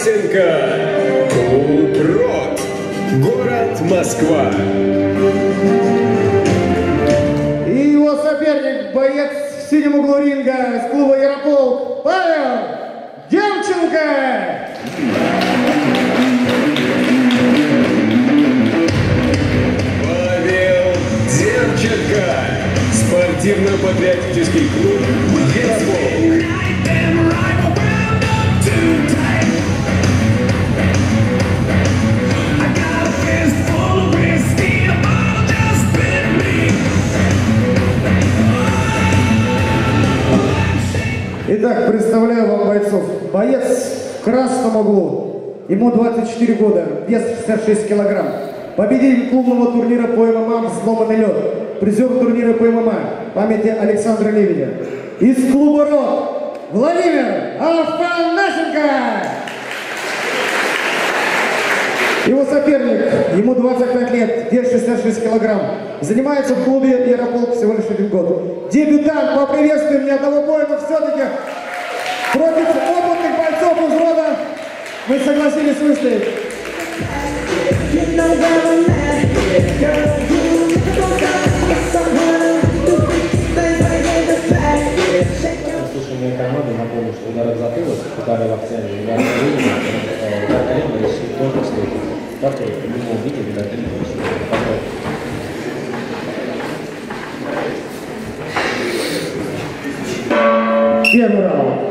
Власенко. Клуб «Рот». Город Москва. И его соперник, боец в синем углу ринга из клуба «Ярополк» Павел Демченко. Павел Демченко. Спортивно-патриотический клуб «Ярополк». Итак, представляю вам бойцов. Боец в красном углу. Ему 24 года, вес 66 килограмм. Победитель клубного турнира по ММА «Взломанный лед». Призер турнира по ММА памяти Александра Левиня. Из клуба «Рот» Владимир Афанасенко. Его соперник, ему 25 лет, вес 66 килограмм. Занимается в клубе «Ярополк» всего лишь 1 год. Дебютант, поприветствуем, ни одного боя, но все-таки против опытных бойцов из рода мы согласились выстоять. Слушание команды, напомню, что удары в затылок, удары в акцент, удары в колено, удар колена решит тоже стоит. Так и в любом виде удар колена решит. Первый раунд.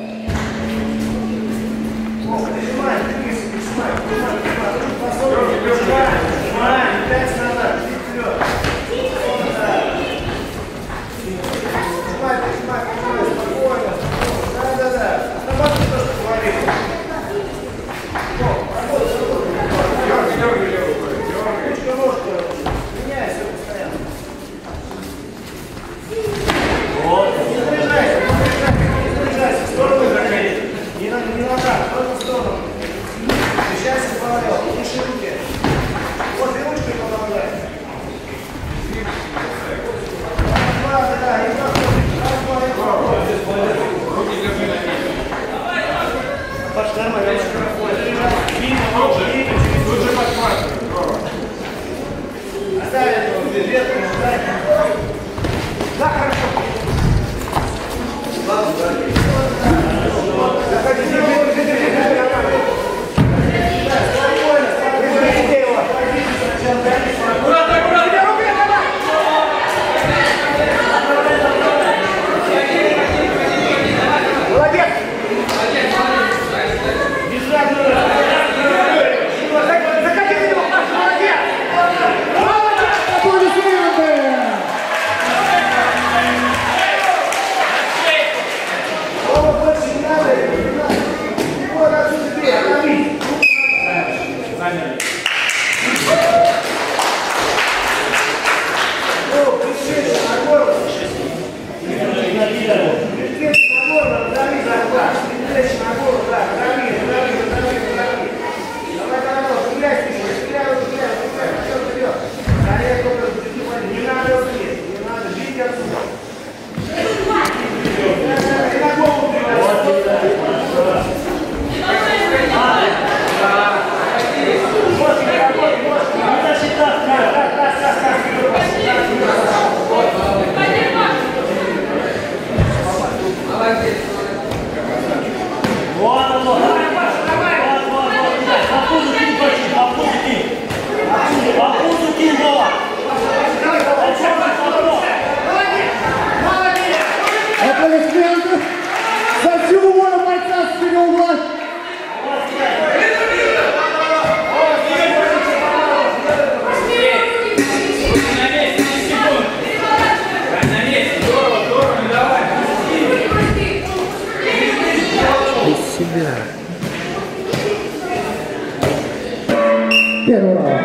Первый раунд.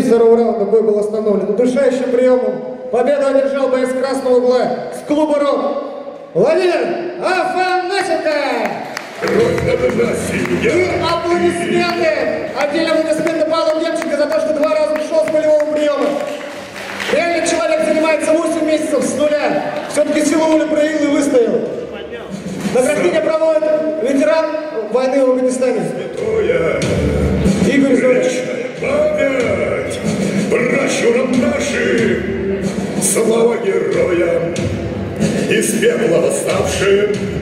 второго раунда бой был остановлен удушающим приемом. Победу одержал боец красного угла с клуба «Рок» Владимир Афанасенко. И аплодисменты! Отдельно аплодисменты Павлу Демченко за то, что 2 раза ушел с болевого приема. Реально человек занимается 8 месяцев с нуля. Все-таки силу воли проявил и выстоял. Награждение проводит ветеран войны в Афганистане. Игорь Зорич. Память пращурам нашим, слава героям, из пепла восставшим.